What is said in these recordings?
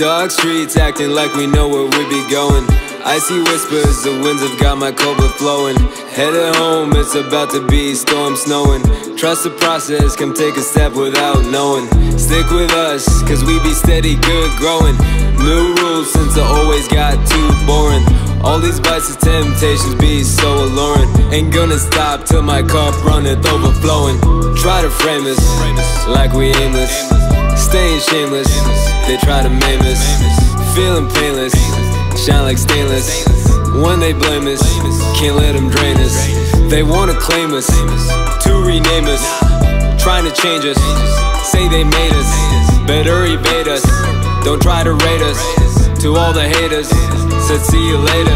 Dark streets acting like we know where we be going. I see whispers, the winds have got my cold blood flowing. Headed home, it's about to be storm snowing. Trust the process, come take a step without knowing. Stick with us, cause we be steady, good growing. New rules since I always got too boring. All these bites of temptations be so alluring. Ain't gonna stop till my cup runneth overflowing. Try to frame us like we aimless, staying shameless, they try to maim us. Feeling painless, shine like stainless. When they blame us, can't let them drain us. They wanna claim us, to rename us, trying to change us. Say they made us, better evade us. Don't try to rate us. To all the haters, said see you later.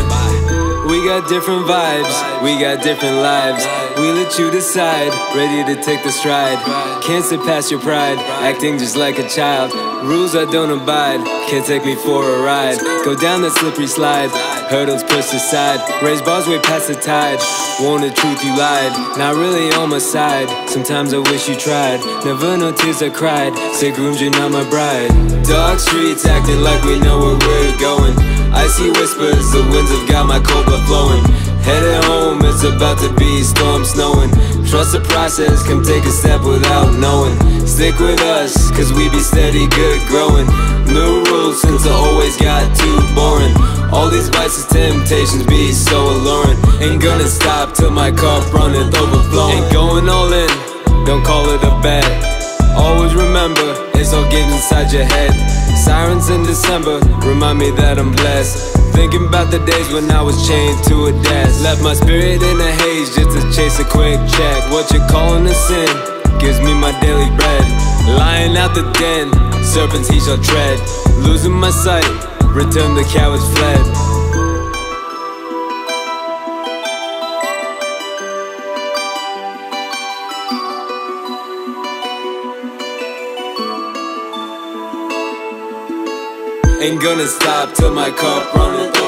We got different vibes, we got different lives. We let you decide, ready to take the stride. Can't sit past your pride, acting just like a child. Rules I don't abide, can't take me for a ride. Go down that slippery slide, hurdles pushed aside. Raise bars way past the tide, wanted truth you lied. Not really on my side, sometimes I wish you tried. Never no tears I cried, say groomed you're not my bride. Dark streets acting like we know where we're going. I see whispers, the winds have got my cold blood flowing. Headed home, it's about to be storm snowing. Trust the process, come take a step without knowing. Stick with us, cause we be steady, good growing. New rules since I always got too boring. All these vices, temptations be so alluring. Ain't gonna stop till my cup runneth overflowing. Ain't going all in, don't call it a bet. Always remember, it's all getting inside your head. Sirens in December, remind me that I'm blessed. Thinking about the days when I was chained to a desk. Left my spirit in a haze just to chase a quick check. What you're calling a sin gives me my daily bread. Lying out the den, serpents he shall tread. Losing my sight, return the cowards fled. Ain't gonna stop till my cup runneth over.